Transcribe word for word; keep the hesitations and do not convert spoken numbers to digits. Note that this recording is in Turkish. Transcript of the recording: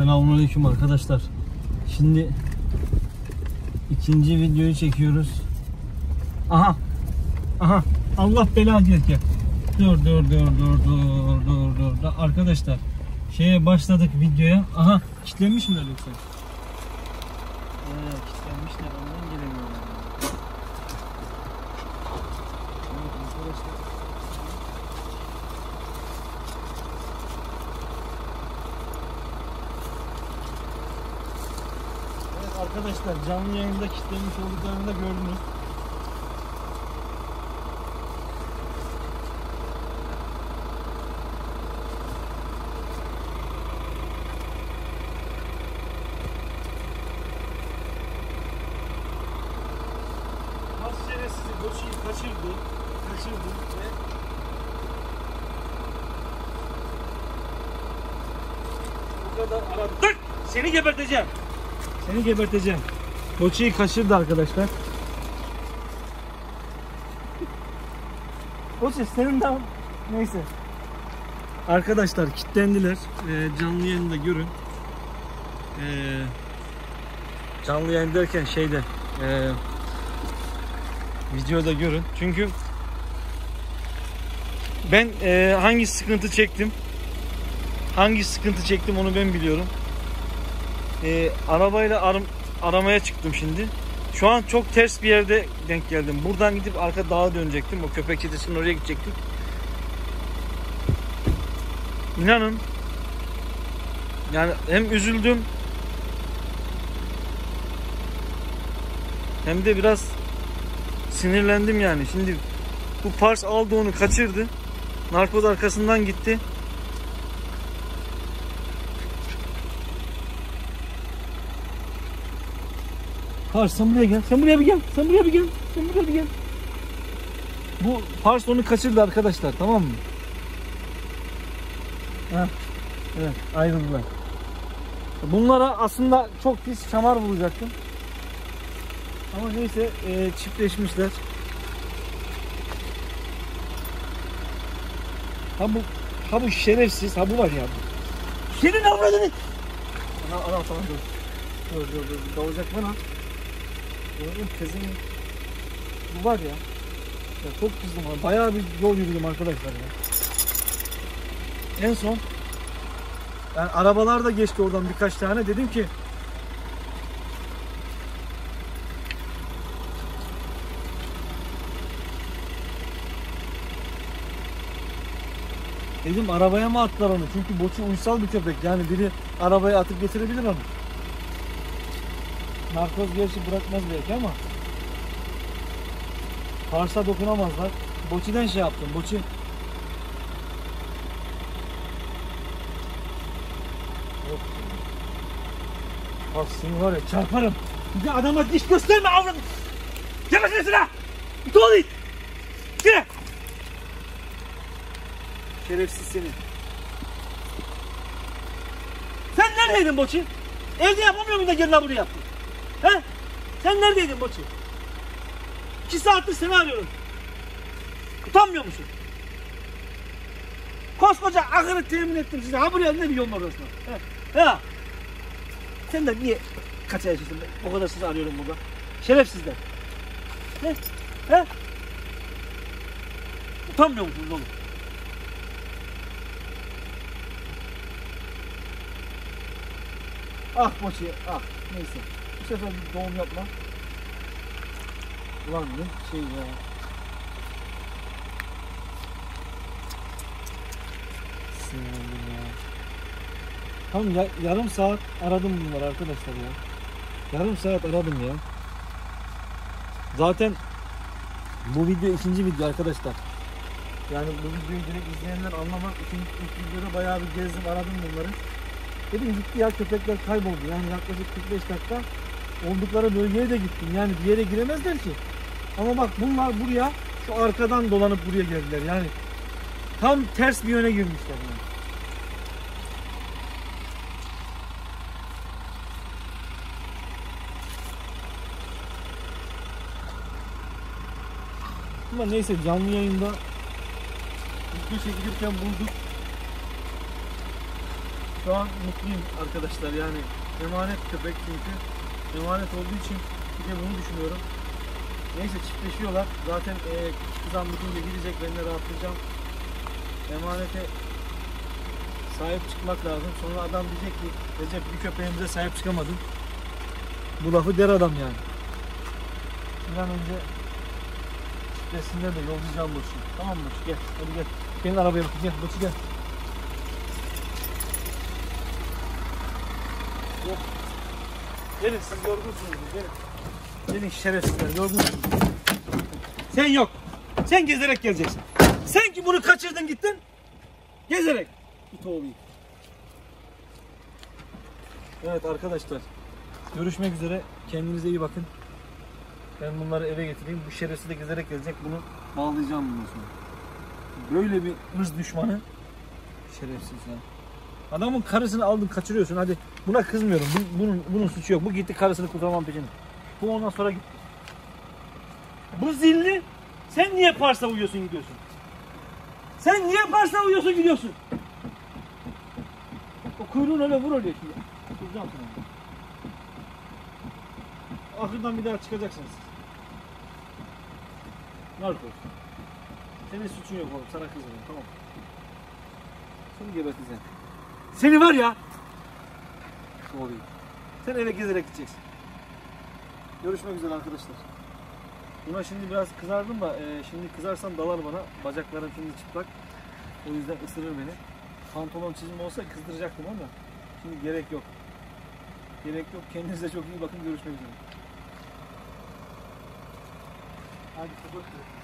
Selamünaleyküm arkadaşlar. Şimdi ikinci videoyu çekiyoruz. Aha. Aha. Allah belanı versin. Dur dur dur dur dur dur dur. Arkadaşlar şeye başladık videoya. Aha, kilitlenmiş mi yoksa? Evet, kilitlenmişler. Ondan gelemiyorlar. Evet arkadaşlar. Evet arkadaşlar, canlı yayında kilitlenmiş olduklarını da gördünüz. Boçi'yi kaçırdı, kaçırdı ve bu kadar aradı. Dur! Seni geberteceğim. Seni geberteceğim. Boçi'yi kaçırdı arkadaşlar. Boçi senin de neyse. Arkadaşlar kilitlendiler. Ee, canlı yayında görün. Ee, canlı yayın derken şeyde. Ee, Videoda görün. Çünkü ben e, hangi sıkıntı çektim, hangi sıkıntı çektim onu ben biliyorum. E, arabayla ar aramaya çıktım şimdi. Şu an çok ters bir yerde denk geldim. Buradan gidip arka dağa dönecektim. O köpek çetesinin oraya gidecektik. İnanın, yani hem üzüldüm hem de biraz sinirlendim yani. Şimdi bu Pars aldı onu, kaçırdı. Narkoz arkasından gitti. Pars sen buraya gel. Sen buraya bir gel. Sen buraya bir gel. Sen buraya bir gel. Bu Pars onu kaçırdı arkadaşlar, tamam mı? Heh. Evet, ayrıldılar. Bunlara aslında çok pis şamar vuracaktım. Ama neyse, e, çiftleşmişler. Ha bu, ha bu şerefsiz, ha bu var ya. Senin avradını. Ana ana tamam dur. Dur dur dur. Dalacak bana. Oğlum kızım. Bu var ya. Ya çok kızdım ha. Bayağı bir yol yürüdüm arkadaşlar ya. En son yani arabalar da geçti oradan birkaç tane. Dedim ki Dedim arabaya mı attılar onu? Çünkü Boçi uysal bir köpek. Yani biri arabaya atıp getirebilir onu. Narkoz gerçi bırakmaz belki ama Pars'a dokunamazlar. Boçi'den şey yaptım. Boçi Bak seni var ya çarparım. Bir de adama diş gösterme avradım. Gelmesin sıra. Bir tuğla it. Gire. Şerefsiz seni. Sen neredeydin Boçi? Evde yapamıyor muydun da gelin buraya yaptın? He? Sen neredeydin Boçi? İki saattir seni arıyorum. Utanmıyor musun? Koskoca ahırı temin ettim size. Ha buraya ne bir yolun orasına? He? He? Sen de niye kaçacaksın? O kadar sizi arıyorum burada. Şerefsizler. He? He? Utanmıyor musunuz oğlum? Ah Boçi, ah. Neyse. Bu sefer bir doğum yapma. Ulan ne şey ya. Sinirlendim ya. Tam ya, yarım saat aradım bunları arkadaşlar ya. Yarım saat aradım ya. Zaten bu video ikinci video arkadaşlar. Yani bu videoyu direkt izleyenler anlamak için ilk videoda bayağı bir gezdim, aradım bunları. Dedim gitti ya, köpekler kayboldu. Yani yaklaşık kırk beş dakika oldukları bölgeye de gittim. Yani bir yere giremezler ki. Ama bak bunlar buraya şu arkadan dolanıp buraya geldiler. Yani tam ters bir yöne girmişler yani. Ama neyse, canlı yayında video çekilirken bulduk. Şu an mutluyum arkadaşlar, yani emanet köpek çünkü. Emanet olduğu için bir de bunu düşünüyorum. Neyse, çiftleşiyorlar. Zaten e, kızan bitince gidecek, ben de rahatlayacağım. Emanete sahip çıkmak lazım. Sonra adam diyecek ki Recep, bir köpeğimize sahip çıkamadın. Bu lafı der adam yani. Bir an önce çiftlesinler de yollayacağım Burç'u. Tamam mı Burç? Gel. Hadi gel. Gelin arabaya bakın. Gel Burç, gel. Gel. Gelin, siz yorgunsunuz. Gelin. Gelin şerefsizler, yorgunsunuz. Sen yok. Sen gezerek geleceksin. Sen ki bunu kaçırdın gittin. Gezerek. Bir oğlu. Evet arkadaşlar. Görüşmek üzere. Kendinize iyi bakın. Ben bunları eve getireyim. Bu şerefsiz de gezerek gelecek. Bunu bağlayacağım bundan sonra. Böyle bir hırs düşmanı. Şerefsiz ya. Adamın karısını aldın kaçırıyorsun. Hadi buna kızmıyorum. Bunun, bunun suçu yok. Bu gitti karısını kurtarmam peşinde. Bu ondan sonra gitti. Bu zilli. Sen niye parsa uyuyorsun gidiyorsun? Sen niye parsa uyuyorsun gidiyorsun? O kuyruğun öyle vur öyle şimdi. Kuracağım sana. Ahırdan bir daha çıkacaksınız. Narkoz. Senin suçun yok oğlum. Sana kızmıyorum, tamam. Seni geberteceğim. Seni var ya. Oluyor. Sen eve gezerek gideceksin. Görüşmek üzere arkadaşlar. Buna şimdi biraz kızardım da e, şimdi kızarsam dalar bana. Bacaklarım şimdi çıplak. O yüzden ısırır beni. Pantolon çizim olsa kızdıracaktım ama şimdi gerek yok. Gerek yok. Kendinize çok iyi bakın. Görüşmek üzere. Hadi kapat.